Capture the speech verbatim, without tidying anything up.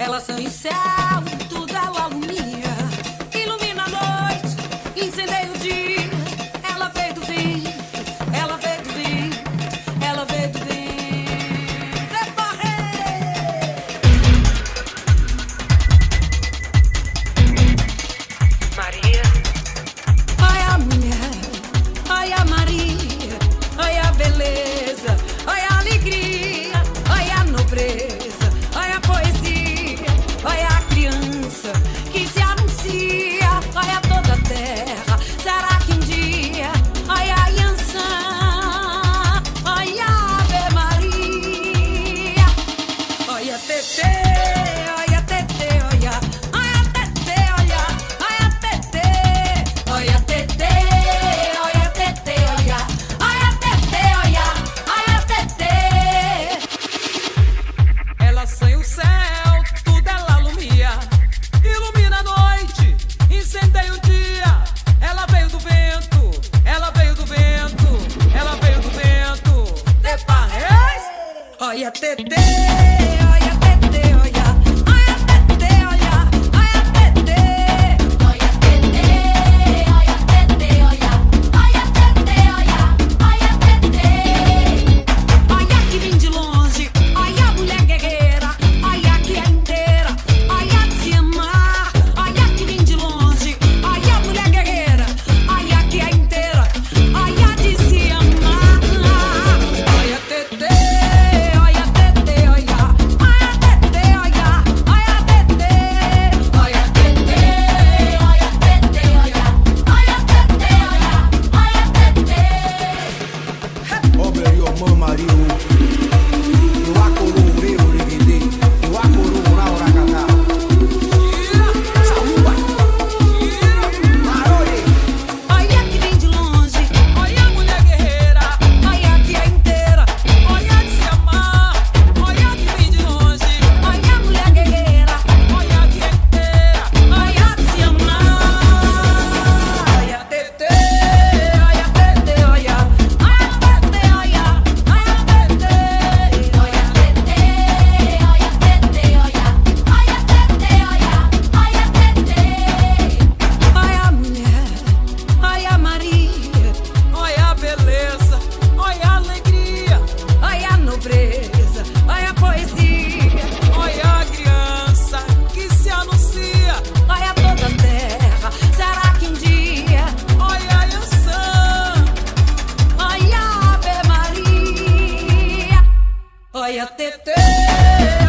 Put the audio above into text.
Elas são em céu, tudo ela alumia, ilumina a noite, incendeia o dia. Ela veio do vinho, ela veio do vinho, ela veio do vinho. Maria. Ai a mulher, ai a Maria, ai a beleza, ai a alegria, ai a nobreza, ai a poesia, ai a criança que se anuncia, ai a toda a terra. Será que um dia, ai a Iansã, ai a Ave Maria, ai a Tetê, ai a Tetê, ai a, ai a Tetê, ai a, ai a Tetê, ai a Tetê, ai a Tetê, ai a, ai a Tetê, ai a, ai a Tetê. Ela sanha o céu, tudo ela alumia, ilumina a noite, incendeia o dia. Ela veio do vento, ela veio do vento, ela veio do vento. De Paris. Ai a Tetê, ai a Tetê, ai a, ai a Tetê, ai a, ai a Tetê, ai a Tetê, ai a Tetê, ai a, ai a Tetê, ai a, ai a Tetê. Ai a que vem de longe, ai a mulher guerreira, ai a que é inteira, ai a de se amar. Ai a que vem de longe, ai a mulher guerreira, ai a que é inteira, ai a de se amar. Ai a Tetê, ai a Tetê, ai a, ai a Tetê, ai a, ai a Tetê, ai a Tetê, ai a Tetê, ai a, ai a Tetê, ai a, ai a Tetê. Obre yo mamario, yo akoro reo regede, yo akoro na oragata. Saúba, marore. Ai a que vem de longe, ai a mulher guerreira, ai a que é inteira, ai a de se amar. Ai a que vem de longe, ai a mulher guerreira, ai a que é inteira, ai a de se amar. Ai a Tetê, ai a Tetê, ai a, ai a Tetê, ai a, ai a Tetê, ai a Tetê, ai a Tetê, ai a, ai a Tetê, ai a, ai a Tetê. Ai a mulher, ai a Maria, ai a beleza, ai a alegria, ai a nobreza, ai a poesia, ai a criança que se anuncia, ai a toda a terra. Será que um dia, ai a Iansã, ai a Ave Maria, ai a Tetê.